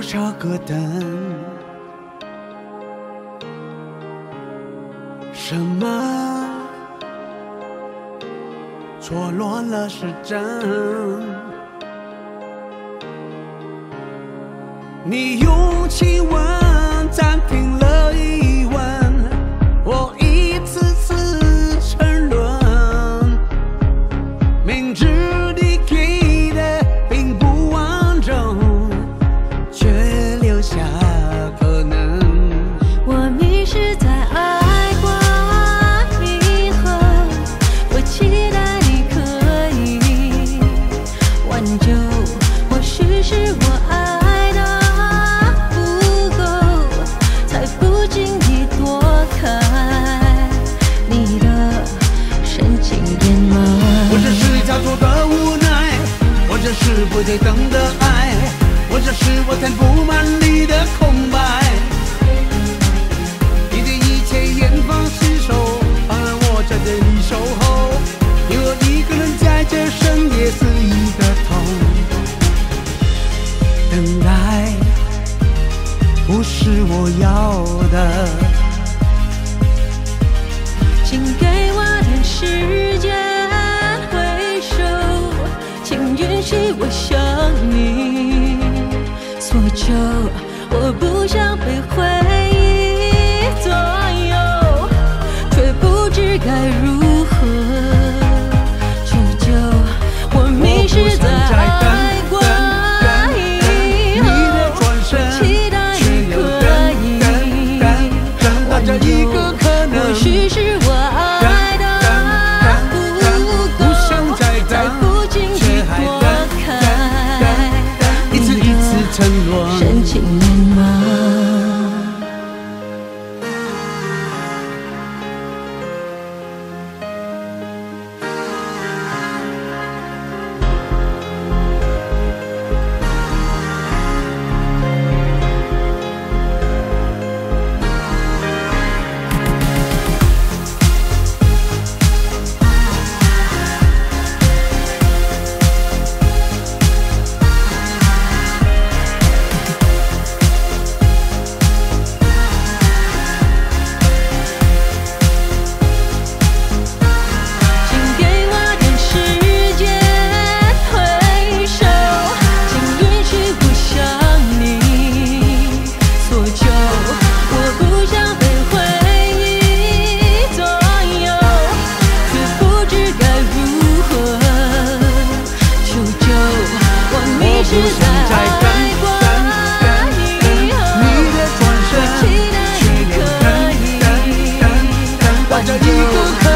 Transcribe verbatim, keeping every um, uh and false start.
少个等？什么错落了时针？你用亲吻暂停了疑问，我一次次沉沦，明知你给的并不完整，却留下可能。 我迷失在爱过以后，我期待你可以挽救，或许是我爱的不够，才不经意躲开你的深情眼眸。 或者是交错的无奈，或者是不对等的爱，或者是我填不满你的空白。你对一切严防死守，放任我在这里守候，因我一个人在这深夜肆意的痛。等待不是我要的， 请给我点时间回首，请允许我向你索求，我不想被回忆左右，却不知该如何求救。我迷失在爱过以后，期待你可以挽救，或许是我爱的不够，才不经意躲开一次一次沉沦。 深情眼眸。是在爱过以后，我期待你可以挽救。